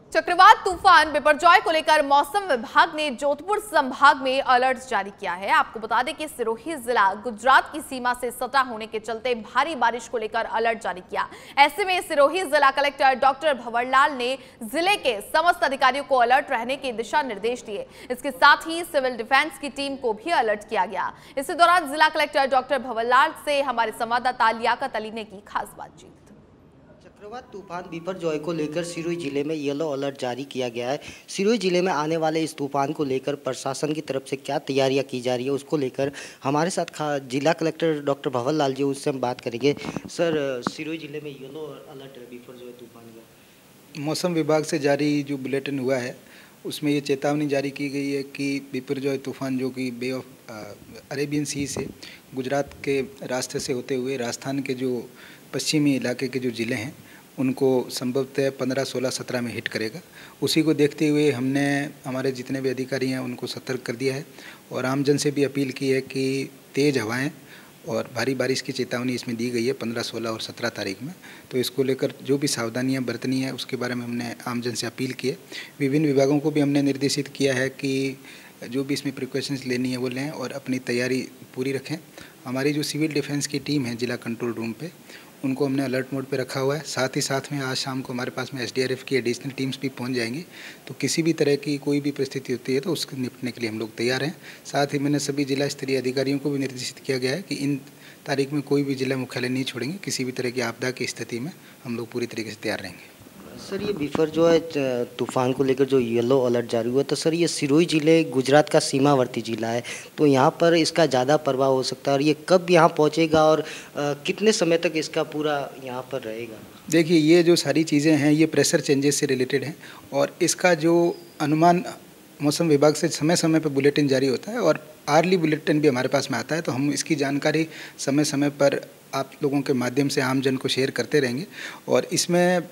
चक्रवात तूफान बिपरजॉय को लेकर मौसम विभाग ने जोधपुर संभाग में अलर्ट जारी किया है। आपको बता दें कि सिरोही जिला गुजरात की सीमा से सटा होने के चलते भारी बारिश को लेकर अलर्ट जारी किया। ऐसे में सिरोही जिला कलेक्टर डॉक्टर भंवरलाल ने जिले के समस्त अधिकारियों को अलर्ट रहने के दिशा निर्देश दिए। इसके साथ ही सिविल डिफेंस की टीम को भी अलर्ट किया गया। इसी दौरान जिला कलेक्टर डॉक्टर भंवरलाल से हमारे संवाददाता लियाकत अली ने की खास बातचीत। चक्रवात तूफान बिपरजॉय को लेकर सिरोही जिले में येलो अलर्ट जारी किया गया है। सिरोही जिले में आने वाले इस तूफान को लेकर प्रशासन की तरफ से क्या तैयारियां की जा रही है, उसको लेकर हमारे साथ जिला कलेक्टर डॉक्टर भंवरलाल जी, उससे हम बात करेंगे। सर, सिरोही जिले में येलो अलर्ट है बिपरजॉय तूफान का। मौसम विभाग से जारी जो बुलेटिन हुआ है उसमें ये चेतावनी जारी की गई है कि बिपरजॉय तूफान जो कि बे ऑफ अरेबियन सी से गुजरात के रास्ते से होते हुए राजस्थान के जो पश्चिमी इलाके के जो ज़िले हैं उनको संभवतः 15, 16, 17 में हिट करेगा। उसी को देखते हुए हमने हमारे जितने भी अधिकारी हैं उनको सतर्क कर दिया है और आमजन से भी अपील की है कि तेज़ हवाएं और भारी बारिश की चेतावनी इसमें दी गई है 15, 16 और 17 तारीख में। तो इसको लेकर जो भी सावधानियां बरतनी है उसके बारे में हमने आमजन से अपील की है। विभिन्न विभागों को भी हमने निर्देशित किया है कि जो भी इसमें प्रिकॉशंस लेनी है वो लें और अपनी तैयारी पूरी रखें। हमारी जो सिविल डिफेंस की टीम है जिला कंट्रोल रूम पे, उनको हमने अलर्ट मोड पे रखा हुआ है। साथ ही साथ में आज शाम को हमारे पास में एसडीआरएफ की एडिशनल टीम्स भी पहुंच जाएंगी। तो किसी भी तरह की कोई भी परिस्थिति होती है तो उसको निपटने के लिए हम लोग तैयार हैं। साथ ही मैंने सभी जिला स्तरीय अधिकारियों को भी निर्देशित किया गया है कि इन तारीख में कोई भी जिला मुख्यालय नहीं छोड़ेंगे। किसी भी तरह की आपदा की स्थिति में हम लोग पूरी तरीके से तैयार रहेंगे। सर, ये बिपरजॉय तूफान को लेकर जो येलो अलर्ट जारी हुआ, तो सर ये सिरोही जिले गुजरात का सीमावर्ती जिला है, तो यहाँ पर इसका ज़्यादा प्रभाव हो सकता है और ये कब यहाँ पहुँचेगा और कितने समय तक इसका पूरा यहाँ पर रहेगा? देखिए, ये जो सारी चीज़ें हैं ये प्रेशर चेंजेस से रिलेटेड हैं और इसका जो अनुमान मौसम विभाग से समय समय पर बुलेटिन जारी होता है और आर्ली बुलेटिन भी हमारे पास में आता है। तो हम इसकी जानकारी समय समय पर आप लोगों के माध्यम से आमजन को शेयर करते रहेंगे और इसमें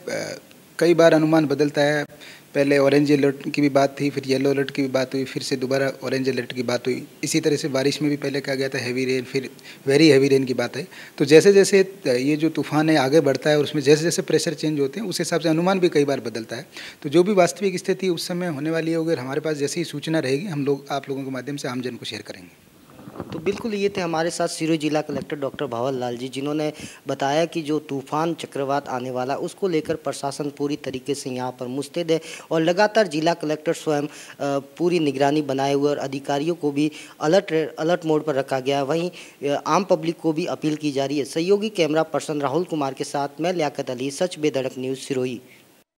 कई बार अनुमान बदलता है। पहले ऑरेंज अलर्ट की भी बात थी, फिर येलो अलर्ट की भी बात हुई, फिर से दोबारा ऑरेंज अलर्ट की बात हुई। इसी तरह से बारिश में भी पहले कहा गया था हैवी रेन, फिर वेरी हैवी रेन की बात है। तो जैसे जैसे ये जो तूफान है आगे बढ़ता है और उसमें जैसे जैसे प्रेशर चेंज होते हैं उस हिसाब से अनुमान भी कई बार बदलता है। तो जो भी वास्तविक स्थिति उस समय होने वाली है, अगर हमारे पास जैसी सूचना रहेगी हम लोग आप लोगों के माध्यम से आमजन को शेयर करेंगे। तो बिल्कुल, ये थे हमारे साथ सिरोही जिला कलेक्टर डॉक्टर भंवरलाल जी, जिन्होंने बताया कि जो तूफान चक्रवात आने वाला उसको लेकर प्रशासन पूरी तरीके से यहाँ पर मुस्तैद है और जिला कलेक्टर स्वयं पूरी निगरानी बनाए हुए और अधिकारियों को भी अलर्ट मोड पर रखा गया। वहीं आम पब्लिक को भी अपील की जा रही है। सहयोगी कैमरा पर्सन राहुल कुमार के साथ मैं लियाकत अली, सच बेधड़क न्यूज़, सिरोही।